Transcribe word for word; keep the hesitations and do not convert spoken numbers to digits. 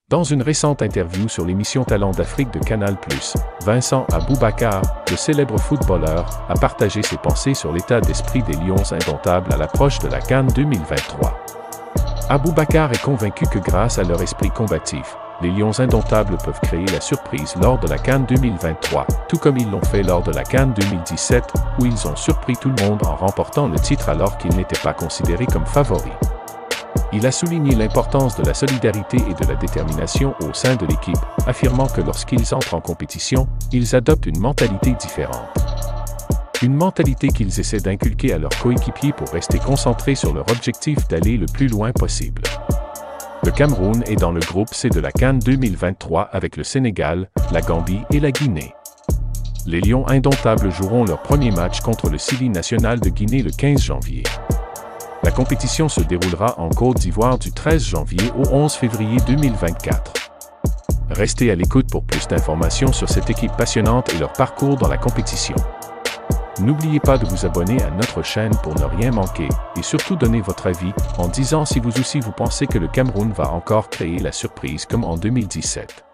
Dans une récente interview sur l'émission Talents d'Afrique de Canal plus, Vincent Aboubakar, le célèbre footballeur, a partagé ses pensées sur l'état d'esprit des Lions indomptables à l'approche de la CAN deux mille vingt-trois. Aboubakar est convaincu que grâce à leur esprit combatif, les Lions indomptables peuvent créer la surprise lors de la CAN deux mille vingt-trois, tout comme ils l'ont fait lors de la CAN deux mille dix-sept, où ils ont surpris tout le monde en remportant le titre alors qu'ils n'étaient pas considérés comme favoris. Il a souligné l'importance de la solidarité et de la détermination au sein de l'équipe, affirmant que lorsqu'ils entrent en compétition, ils adoptent une mentalité différente. Une mentalité qu'ils essaient d'inculquer à leurs coéquipiers pour rester concentrés sur leur objectif d'aller le plus loin possible. Le Cameroun est dans le groupe C de la CAN deux mille vingt-trois avec le Sénégal, la Gambie et la Guinée. Les Lions indomptables joueront leur premier match contre le Sili national de Guinée le quinze janvier. La compétition se déroulera en Côte d'Ivoire du treize janvier au onze février deux mille vingt-quatre. Restez à l'écoute pour plus d'informations sur cette équipe passionnante et leur parcours dans la compétition. N'oubliez pas de vous abonner à notre chaîne pour ne rien manquer, et surtout donner votre avis, en disant si vous aussi vous pensez que le Cameroun va encore créer la surprise comme en deux mille dix-sept.